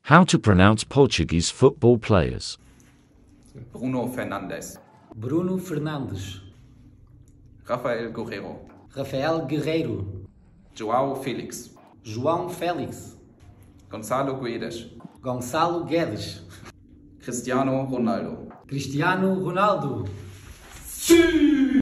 How to pronounce Portuguese football players. Bruno Fernandes. Bruno Fernandes. Raphaël Guerreiro. Raphaël Guerreiro. Joao Felix. João Felix. Goncalo Guedes. Goncalo Guedes. Cristiano Ronaldo. Cristiano Ronaldo.